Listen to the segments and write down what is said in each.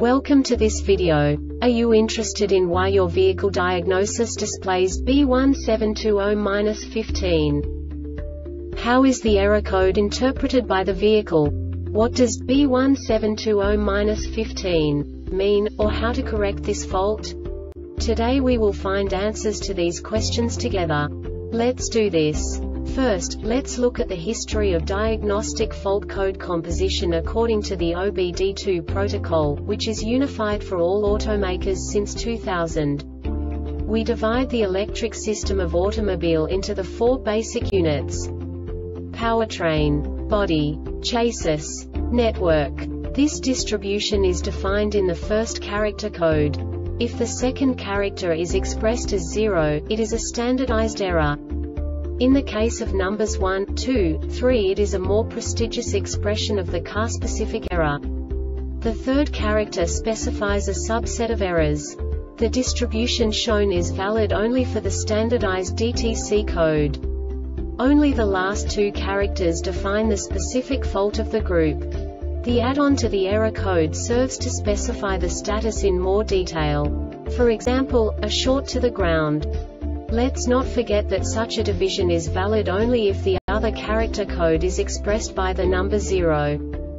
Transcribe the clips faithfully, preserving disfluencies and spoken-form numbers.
Welcome to this video. Are you interested in why your vehicle diagnosis displays B one seven two zero dash fifteen? How is the error code interpreted by the vehicle? What does B one seven two zero dash fifteen mean, or how to correct this fault? Today we will find answers to these questions together. Let's do this. First, let's look at the history of diagnostic fault code composition according to the O B D two protocol, which is unified for all automakers since two thousand. We divide the electric system of automobile into the four basic units: powertrain, body, chassis, network. This distribution is defined in the first character code. If the second character is expressed as zero, it is a standardized error. In the case of numbers one, two, three, it is a more prestigious expression of the car-specific error. The third character specifies a subset of errors. The distribution shown is valid only for the standardized D T C code. Only the last two characters define the specific fault of the group. The add-on to the error code serves to specify the status in more detail. For example, a short to the ground. Let's not forget that such a division is valid only if the other character code is expressed by the number zero.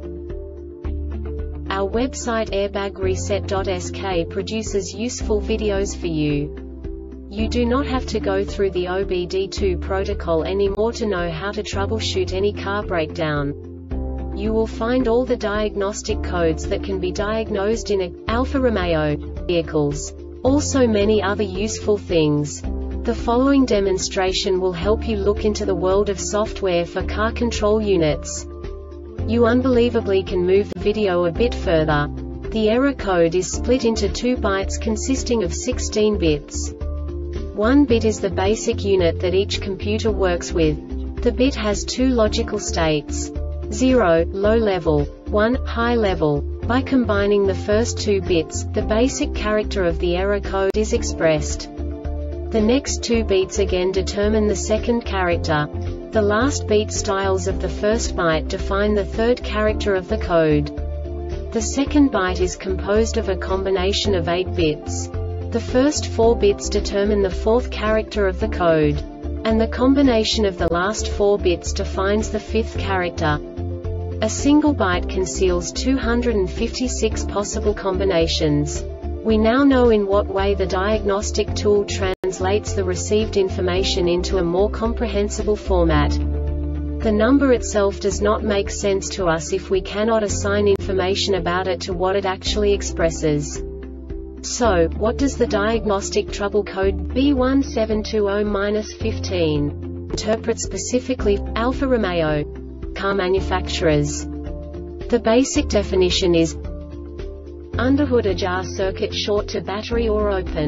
Our website airbag reset dot S K produces useful videos for you. You do not have to go through the O B D two protocol anymore to know how to troubleshoot any car breakdown. You will find all the diagnostic codes that can be diagnosed in a Alfa Romeo vehicles. Also many other useful things. The following demonstration will help you look into the world of software for car control units. You unbelievably can move the video a bit further. The error code is split into two bytes consisting of sixteen bits. One bit is the basic unit that each computer works with. The bit has two logical states: zero, low level, one, high level. By combining the first two bits, the basic character of the error code is expressed. The next two beats again determine the second character. The last beat styles of the first byte define the third character of the code. The second byte is composed of a combination of eight bits. The first four bits determine the fourth character of the code. And the combination of the last four bits defines the fifth character. A single byte conceals two hundred fifty-six possible combinations. We now know in what way the diagnostic tool translates the received information into a more comprehensible format. The number itself does not make sense to us if we cannot assign information about it to what it actually expresses. So, what does the diagnostic trouble code B one seven two zero dash fifteen interpret specifically for Alfa Romeo car manufacturers? The basic definition is underhood ajar circuit short to battery or open.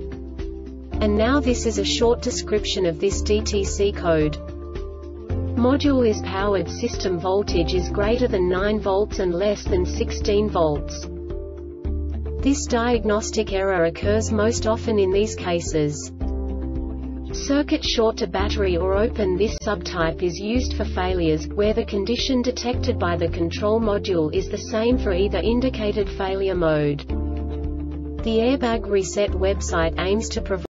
And now this is a short description of this D T C code. Module is powered. System voltage is greater than nine volts and less than sixteen volts. This diagnostic error occurs most often in these cases: circuit short to battery or open. This subtype is used for failures where the condition detected by the control module is the same for either indicated failure mode. The Airbag Reset website aims to provide